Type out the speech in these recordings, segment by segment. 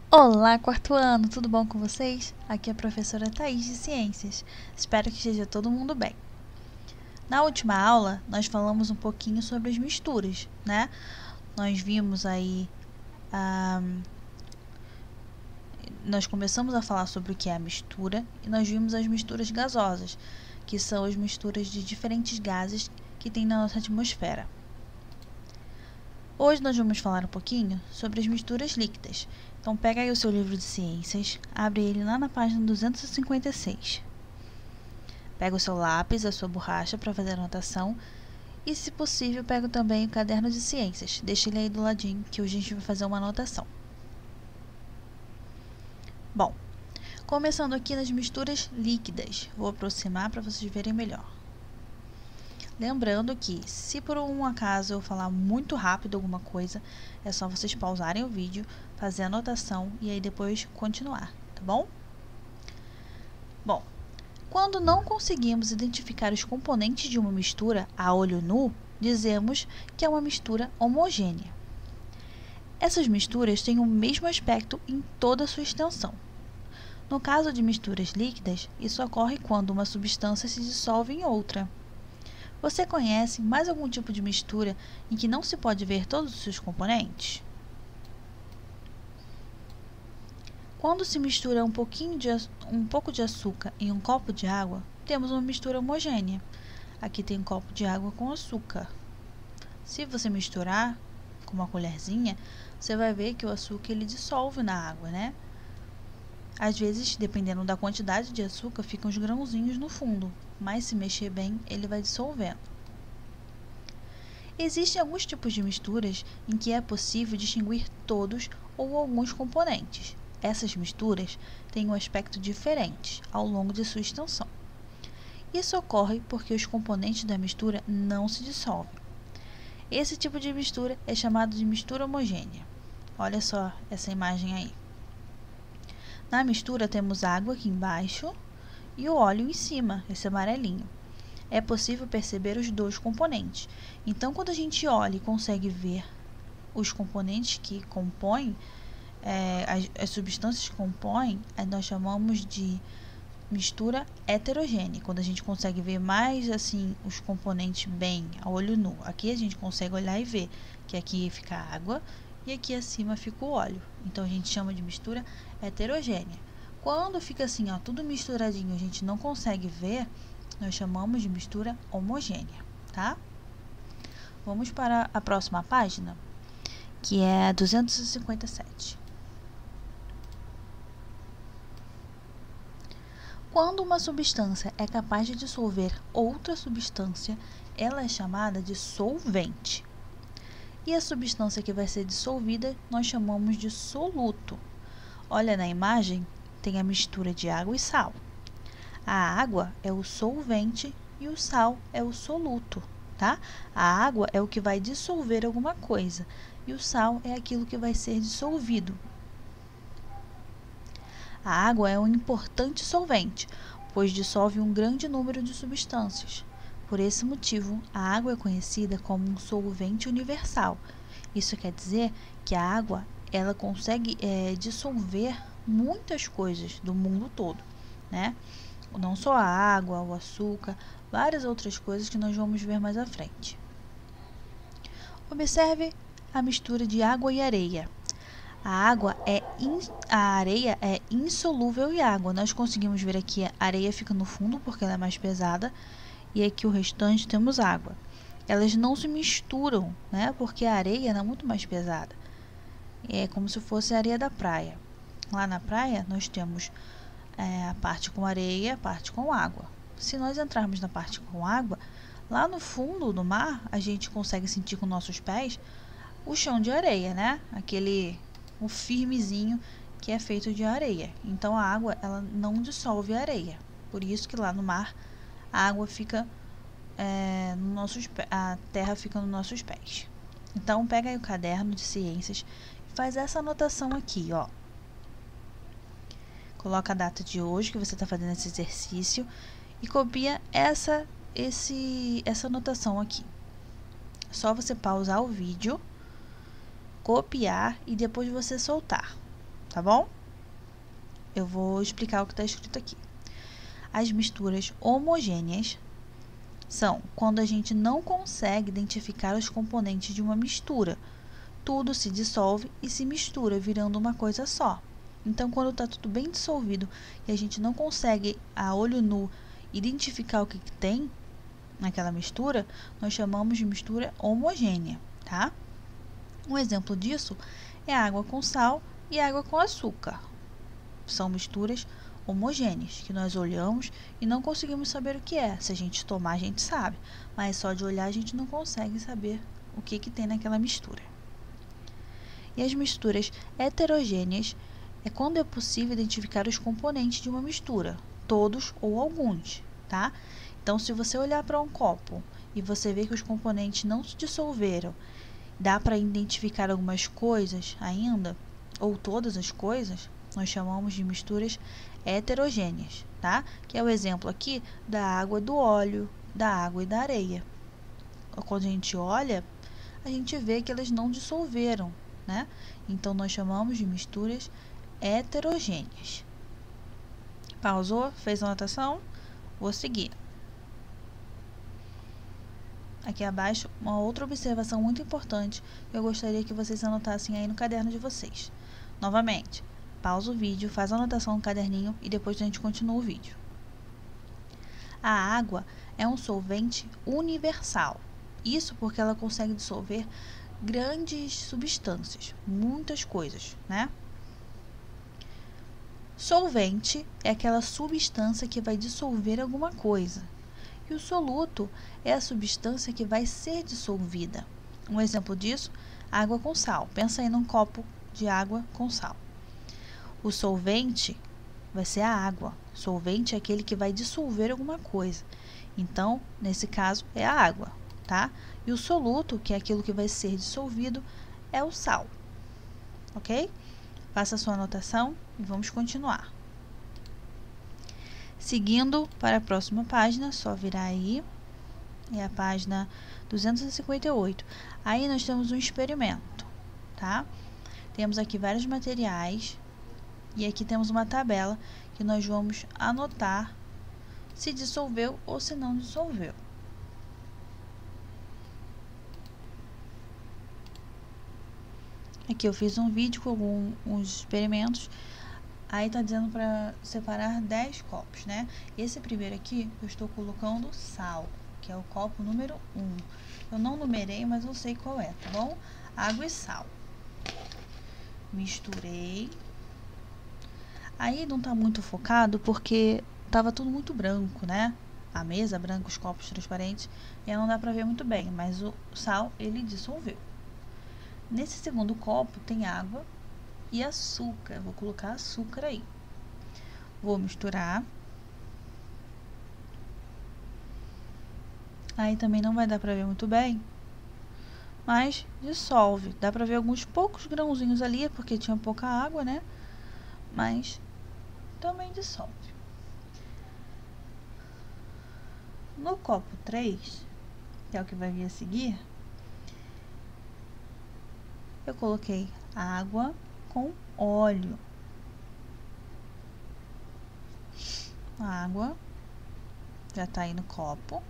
Olá, quarto ano, tudo bom com vocês? Aqui é a professora Thaís de Ciências. Espero que esteja todo mundo bem. Na última aula, nós falamos um pouquinho sobre as misturas, né? Nós vimos aí, nós começamos a falar sobre o que é a mistura e nós vimos as misturas gasosas, que são as misturas de diferentes gases que tem na nossa atmosfera. Hoje nós vamos falar um pouquinho sobre as misturas líquidas. Então pega aí o seu livro de ciências, abre ele lá na página 256. Pega o seu lápis, a sua borracha para fazer a anotação e, se possível, pega também o caderno de ciências. Deixa ele aí do ladinho que hoje a gente vai fazer uma anotação. Bom, começando aqui nas misturas líquidas. Vou aproximar para vocês verem melhor. Lembrando que, se por um acaso eu falar muito rápido alguma coisa, é só vocês pausarem o vídeo, fazer a anotação e aí depois continuar, tá bom? Bom, quando não conseguimos identificar os componentes de uma mistura a olho nu, dizemos que é uma mistura homogênea. Essas misturas têm o mesmo aspecto em toda a sua extensão. No caso de misturas líquidas, isso ocorre quando uma substância se dissolve em outra. Você conhece mais algum tipo de mistura em que não se pode ver todos os seus componentes? Quando se mistura um pouco de açúcar em um copo de água, temos uma mistura homogênea. Aqui tem um copo de água com açúcar. Se você misturar com uma colherzinha, você vai ver que o açúcar ele dissolve na água, né? Às vezes, dependendo da quantidade de açúcar, ficam os grãozinhos no fundo, mas se mexer bem, ele vai dissolvendo. Existem alguns tipos de misturas em que é possível distinguir todos ou alguns componentes. Essas misturas têm um aspecto diferente ao longo de sua extensão. Isso ocorre porque os componentes da mistura não se dissolvem. Esse tipo de mistura é chamado de mistura homogênea. Olha só essa imagem aí. Na mistura temos água aqui embaixo e o óleo em cima, esse amarelinho. É possível perceber os dois componentes. Então, quando a gente olha e consegue ver os componentes que compõem, as substâncias que compõem, nós chamamos de mistura heterogênea. Quando a gente consegue ver mais assim os componentes bem a olho nu. Aqui a gente consegue olhar e ver que aqui fica a água e aqui acima fica o óleo. Então, a gente chama de mistura heterogênea. Quando fica assim, ó, tudo misturadinho, a gente não consegue ver, nós chamamos de mistura homogênea, tá? Vamos para a próxima página, que é a 257. Quando uma substância é capaz de dissolver outra substância, ela é chamada de solvente. E a substância que vai ser dissolvida, nós chamamos de soluto. Olha na imagem, tem a mistura de água e sal. A água é o solvente e o sal é o soluto, tá? A água é o que vai dissolver alguma coisa e o sal é aquilo que vai ser dissolvido. A água é um importante solvente, pois dissolve um grande número de substâncias. Por esse motivo, a água é conhecida como um solvente universal. Isso quer dizer que a água ela consegue dissolver muitas coisas do mundo todo, né? Não só a água, o açúcar, várias outras coisas que nós vamos ver mais à frente. Observe a mistura de água e areia. A areia é insolúvel em água. Nós conseguimos ver aqui a areia fica no fundo porque ela é mais pesada e aqui o restante temos água. Elas não se misturam, né? Porque a areia é muito mais pesada. É como se fosse a areia da praia. Lá na praia nós temos a parte com areia, a parte com água. Se nós entrarmos na parte com água, lá no fundo do mar, a gente consegue sentir com nossos pés o chão de areia, né? O firmezinho que é feito de areia. Então, a água, ela não dissolve a areia. Por isso que lá no mar, a água fica a terra fica nos nossos pés. Então, pega aí o caderno de ciências e faz essa anotação aqui, ó. Coloca a data de hoje que você está fazendo esse exercício e copia essa anotação aqui. Só você pausar o vídeo, copiar e depois você soltar. tá bom? Eu vou explicar o que está escrito aqui. As misturas homogêneas são quando a gente não consegue identificar os componentes de uma mistura. Tudo se dissolve e se mistura, virando uma coisa só. Então, quando está tudo bem dissolvido e a gente não consegue, a olho nu, identificar o que tem naquela mistura, nós chamamos de mistura homogênea, tá? Um exemplo disso é água com sal e água com açúcar. São misturas homogêneas, que nós olhamos e não conseguimos saber o que é. Se a gente tomar, a gente sabe, mas só de olhar a gente não consegue saber o que tem naquela mistura. E as misturas heterogêneas é quando é possível identificar os componentes de uma mistura, todos ou alguns, tá? Então, se você olhar para um copo e você ver que os componentes não se dissolveram, dá para identificar algumas coisas ainda, ou todas as coisas, nós chamamos de misturas heterogêneas, tá? Que é o exemplo aqui da água, do óleo, da água e da areia. Quando a gente olha, a gente vê que elas não dissolveram, né? Então, nós chamamos de misturas heterogêneas. Pausou? Fez a anotação? Vou seguir. Aqui abaixo, uma outra observação muito importante que eu gostaria que vocês anotassem aí no caderno de vocês. Novamente, pausa o vídeo, faz a anotação no caderninho e depois a gente continua o vídeo. A água é um solvente universal. Isso porque ela consegue dissolver grandes substâncias, muitas coisas, né? Solvente é aquela substância que vai dissolver alguma coisa. E o soluto é a substância que vai ser dissolvida. Um exemplo disso, água com sal. Pensa aí num copo de água com sal. O solvente vai ser a água. Solvente é aquele que vai dissolver alguma coisa. Então, nesse caso, é a água, tá? E o soluto, que é aquilo que vai ser dissolvido, é o sal. Ok? Faça a sua anotação e vamos continuar. Seguindo para a próxima página, só virar aí, é a página 258. Aí nós temos um experimento, tá? Temos aqui vários materiais e aqui temos uma tabela que nós vamos anotar se dissolveu ou se não dissolveu. Aqui eu fiz um vídeo com alguns experimentos. Aí tá dizendo para separar 10 copos, né? Esse primeiro aqui, eu estou colocando sal, que é o copo número 1. Eu não numerei, mas eu sei qual é, tá bom? Água e sal. Misturei. Aí não tá muito focado porque tava tudo muito branco, né? A mesa branca, os copos transparentes, e aí não dá pra ver muito bem, mas o sal, ele dissolveu. Nesse segundo copo tem água e açúcar. Eu vou colocar açúcar aí. Vou misturar. Aí também não vai dar pra ver muito bem, mas dissolve. Dá pra ver alguns poucos grãozinhos ali, porque tinha pouca água, né? Mas também dissolve. No copo 3, que é o que vai vir a seguir, eu coloquei água com óleo. A água já tá aí no copo.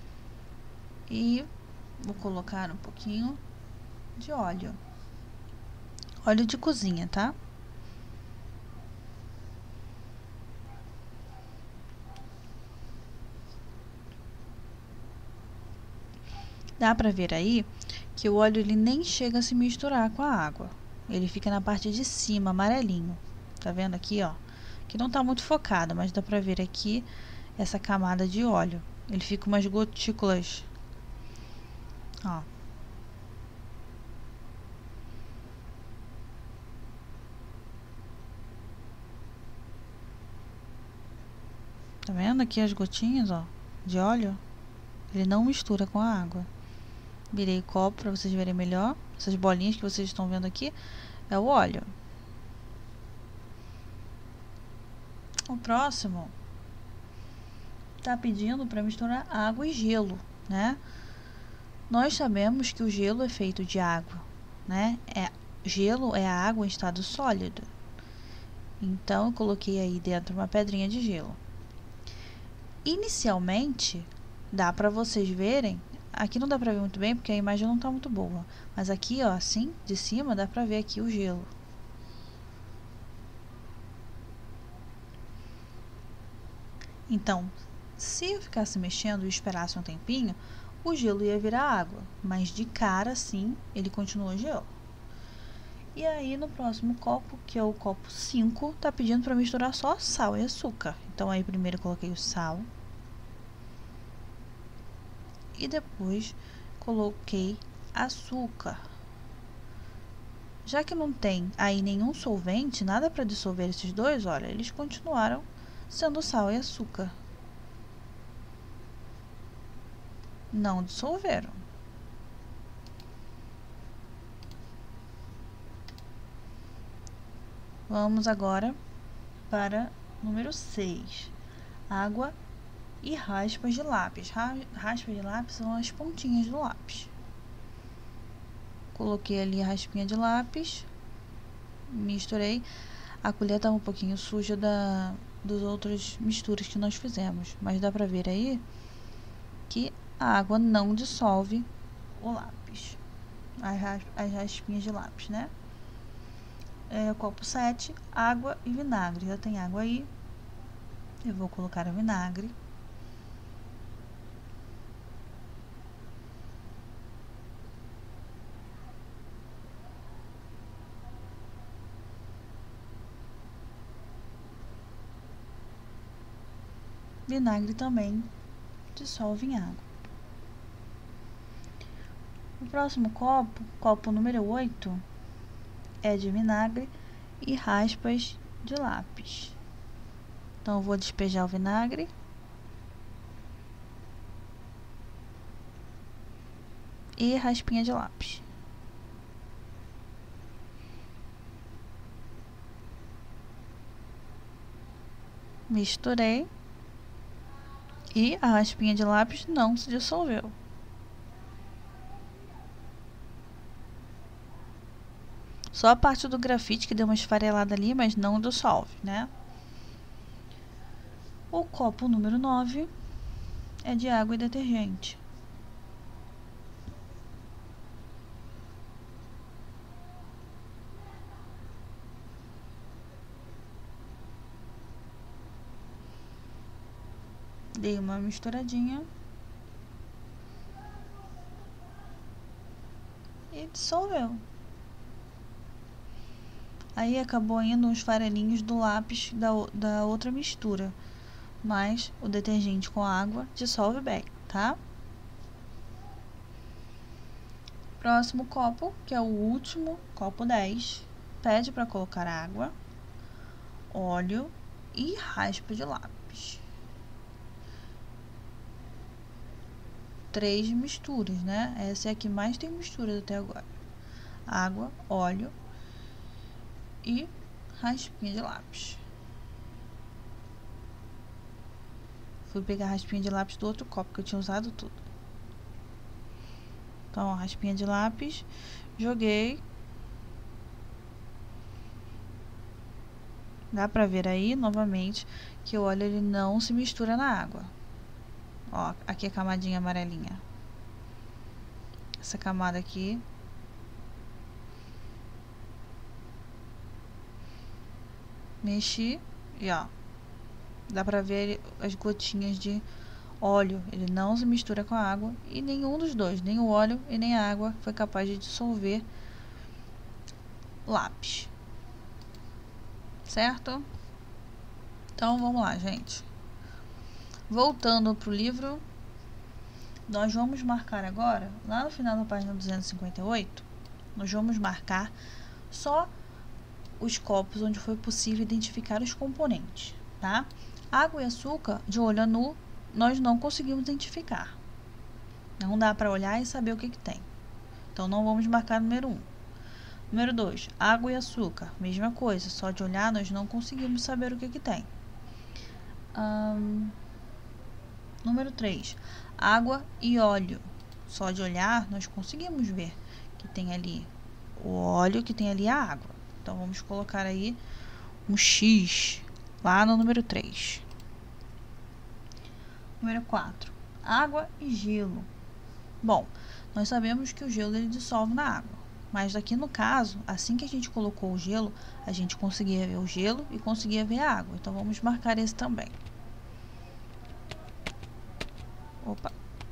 E vou colocar um pouquinho de óleo. Óleo de cozinha, tá? Dá pra ver aí que o óleo ele nem chega a se misturar com a água. Ele fica na parte de cima, amarelinho. Tá vendo aqui, ó? Que não tá muito focado, mas dá pra ver aqui essa camada de óleo. Ele fica umas gotículas, ó. Tá vendo aqui as gotinhas, ó, de óleo? Ele não mistura com a água. Virei o copo para vocês verem melhor. Essas bolinhas que vocês estão vendo aqui é o óleo. O próximo tá pedindo para misturar água e gelo, né? Nós sabemos que o gelo é feito de água, né? Gelo é a água em estado sólido. Então, eu coloquei aí dentro uma pedrinha de gelo. Inicialmente, dá para vocês verem, aqui não dá para ver muito bem porque a imagem não tá muito boa, mas aqui, ó, assim, de cima, dá para ver aqui o gelo. Então, se eu ficasse mexendo e esperasse um tempinho, o gelo ia virar água, mas de cara, assim, ele continuou gelo. E aí, no próximo copo, que é o copo 5, tá pedindo para misturar só sal e açúcar. Então, aí primeiro eu coloquei o sal. E depois coloquei açúcar. Já que não tem aí nenhum solvente, nada para dissolver esses dois, olha, eles continuaram sendo sal e açúcar. Não dissolveram. Vamos agora para número 6. Água e raspas de lápis. Raspas de lápis são as pontinhas do lápis. Coloquei ali a raspinha de lápis, misturei. A colher estava um pouquinho suja das outras misturas que nós fizemos, mas dá pra ver aí que a água não dissolve o lápis, as raspinhas de lápis, né? Copo 7, água e vinagre. Já tem água aí, eu vou colocar o vinagre. Vinagre também dissolve em água. O próximo copo, copo número 8, é de vinagre e raspas de lápis. Então, eu vou despejar o vinagre. E raspinha de lápis. Misturei. E a raspinha de lápis não se dissolveu. Só a parte do grafite que deu uma esfarelada ali, mas não dissolve, né? O copo número 9 é de água e detergente. Dei uma misturadinha. E dissolveu. Aí acabou indo uns farelinhos do lápis da outra mistura. Mas o detergente com água dissolve bem, tá? Próximo copo, que é o último, copo 10, pede para colocar água, óleo e raspa de lápis. 3 misturas, né? Essa é a que mais tem misturas até agora. Água, óleo e raspinha de lápis. Fui pegar a raspinha de lápis do outro copo, que eu tinha usado tudo. Então, a raspinha de lápis, joguei. Dá pra ver aí, novamente, que o óleo ele não se mistura na água. Ó, aqui a camadinha amarelinha. Essa camada aqui. Mexi e ó, dá pra ver as gotinhas de óleo. Ele não se mistura com a água e nenhum dos dois, nem o óleo e nem a água, foi capaz de dissolver lápis. Certo? Então, vamos lá, gente. Voltando pro livro, nós vamos marcar agora, lá no final da página 258, nós vamos marcar só os copos onde foi possível identificar os componentes, tá? Água e açúcar, de olho nu, nós não conseguimos identificar. Não dá para olhar e saber o que tem. Então, não vamos marcar número 1. Número 2, água e açúcar, mesma coisa, só de olhar nós não conseguimos saber o que tem. Número 3, água e óleo. Só de olhar nós conseguimos ver que tem ali o óleo, que tem ali a água. Então, vamos colocar aí um X lá no número 3. Número 4. Água e gelo. Bom, nós sabemos que o gelo ele dissolve na água. Mas aqui no caso, assim que a gente colocou o gelo, a gente conseguia ver o gelo e conseguia ver a água. Então, vamos marcar esse também. Opa.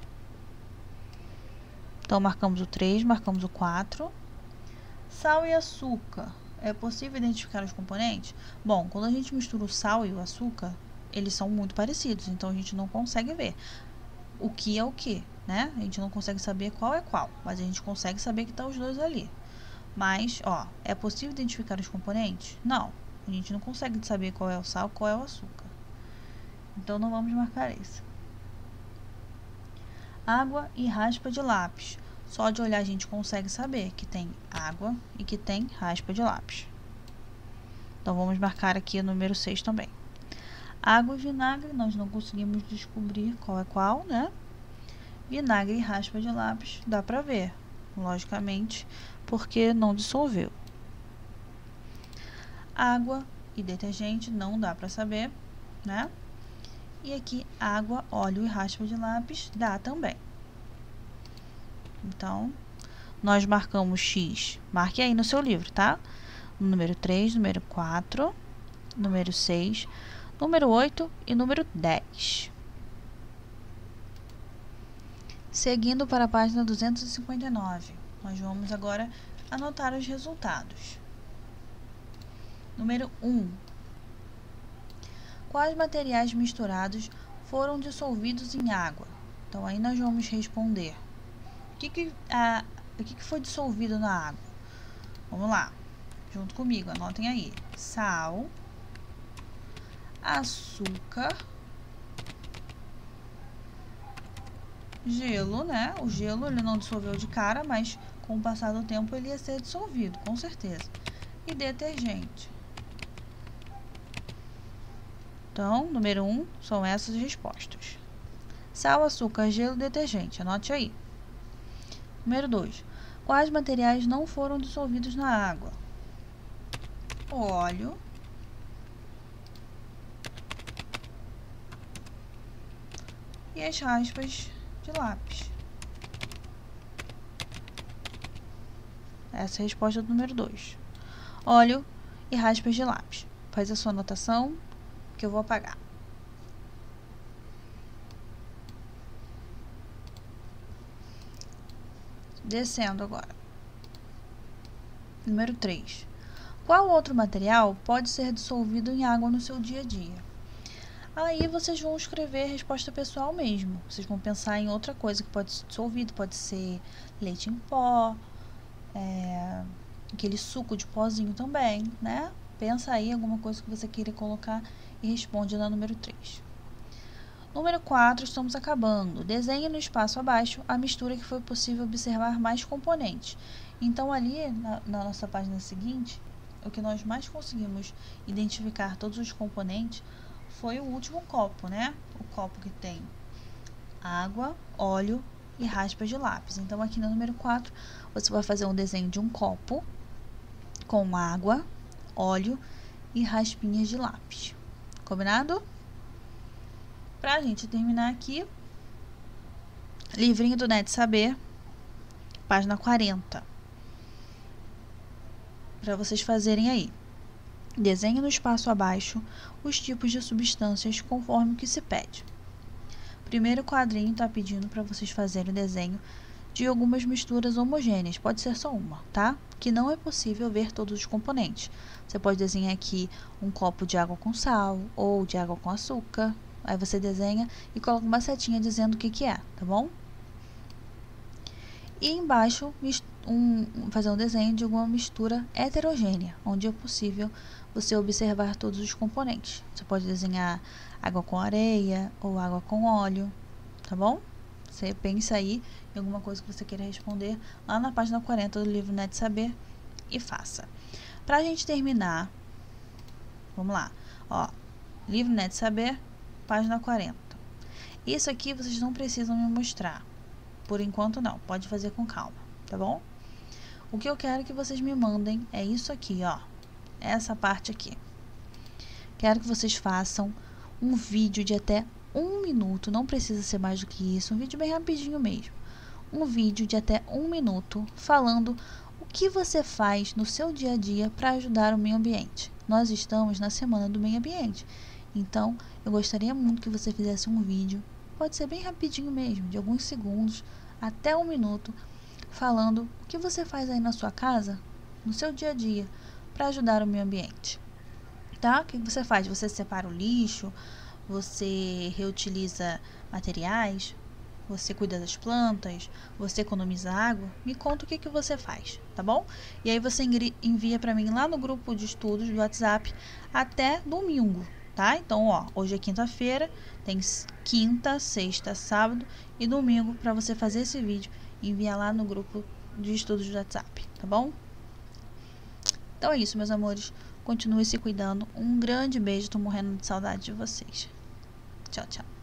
Então, marcamos o 3, marcamos o 4. Sal e açúcar. É possível identificar os componentes? Bom, quando a gente mistura o sal e o açúcar, eles são muito parecidos. Então, a gente não consegue ver o que é o que, né? A gente não consegue saber qual é qual, mas a gente consegue saber que estão os dois ali. Mas, ó, é possível identificar os componentes? Não, a gente não consegue saber qual é o sal, qual é o açúcar. Então, não vamos marcar esse. Água e raspa de lápis. Só de olhar a gente consegue saber que tem água e que tem raspa de lápis. Então, vamos marcar aqui o número 6 também. Água e vinagre, nós não conseguimos descobrir qual é qual, né? Vinagre e raspa de lápis, dá pra ver, logicamente, porque não dissolveu. Água e detergente, não dá pra saber, né? E aqui, água, óleo e raspa de lápis, dá também. Então, nós marcamos X, marque aí no seu livro, tá? Número 3, número 4, número 6, número 8 e número 10. Seguindo para a página 259, nós vamos agora anotar os resultados. Número 1. Quais materiais misturados foram dissolvidos em água? Então, aí nós vamos responder. O que foi dissolvido na água? Vamos lá, junto comigo, anotem aí. Sal, açúcar, gelo, né? O gelo ele não dissolveu de cara, mas com o passar do tempo ele ia ser dissolvido, com certeza. E detergente. Então, número 1 são essas respostas. Sal, açúcar, gelo, detergente. Anote aí. Número 2. Quais materiais não foram dissolvidos na água? Óleo, e as raspas de lápis. Essa é a resposta do número 2. Óleo e raspas de lápis. Faz a sua anotação que eu vou apagar. Descendo agora. Número 3. Qual outro material pode ser dissolvido em água no seu dia a dia? Aí vocês vão escrever a resposta pessoal mesmo. Vocês vão pensar em outra coisa que pode ser dissolvido. Pode ser leite em pó, aquele suco de pozinho também, né? Pensa aí em alguma coisa que você queira colocar e responde na número 3. Número 4, estamos acabando. Desenhe no espaço abaixo a mistura que foi possível observar mais componentes. Então, ali na nossa página seguinte, o que nós mais conseguimos identificar todos os componentes foi o último copo, né? O copo que tem água, óleo e raspas de lápis. Então, aqui no número 4, você vai fazer um desenho de um copo com água, óleo e raspinhas de lápis. Combinado? Pra gente terminar aqui, livrinho do Net Saber, página 40. Para vocês fazerem aí. Desenhe no espaço abaixo os tipos de substâncias conforme o que se pede. Primeiro quadrinho está pedindo para vocês fazerem o desenho de algumas misturas homogêneas, pode ser só uma, tá? Que não é possível ver todos os componentes. Você pode desenhar aqui um copo de água com sal ou de água com açúcar. Aí você desenha e coloca uma setinha dizendo o que é, tá bom? E embaixo, fazer um desenho de alguma mistura heterogênea, onde é possível você observar todos os componentes. Você pode desenhar água com areia ou água com óleo, tá bom? Você pensa aí em alguma coisa que você queira responder lá na página 40 do livro Net Saber e faça. Pra gente terminar, vamos lá, ó, livro Net Saber, página 40. Isso aqui vocês não precisam me mostrar. Por enquanto não, pode fazer com calma, tá bom? O que eu quero que vocês me mandem é isso aqui, ó. Essa parte aqui. quero que vocês façam um vídeo de até 1 minuto, não precisa ser mais do que isso, um vídeo bem rapidinho mesmo. Um vídeo de até 1 minuto falando o que você faz no seu dia a dia para ajudar o meio ambiente. Nós estamos na Semana do Meio Ambiente, então eu gostaria muito que você fizesse um vídeo, pode ser bem rapidinho mesmo, de alguns segundos, até 1 minuto, falando o que você faz aí na sua casa, no seu dia a dia, para ajudar o meio ambiente. Tá? O que você faz? Você separa o lixo, você reutiliza materiais, você cuida das plantas, você economiza água? Me conta o que você faz, tá bom? E aí você envia para mim lá no grupo de estudos do WhatsApp até domingo, tá? Então, ó, hoje é quinta-feira, tem quinta, sexta, sábado e domingo para você fazer esse vídeo e enviar lá no grupo de estudos do WhatsApp, tá bom? Então é isso, meus amores. Continue se cuidando. Um grande beijo, tô morrendo de saudade de vocês. Tchau, tchau.